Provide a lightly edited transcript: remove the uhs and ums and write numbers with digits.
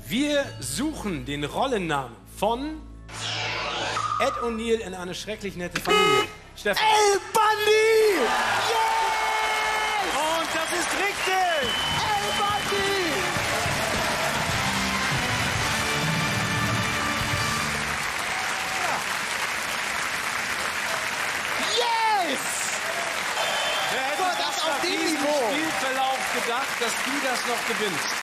Wir suchen den Rollennamen von Ed O'Neill in Eine schrecklich nette Familie. Stefan. El Bundy! Yes! Und das ist richtig! El Bundy! Yes! Wer hätte So, das auf dem nach diesem Niveau. Spielverlauf gedacht, dass du das noch gewinnst?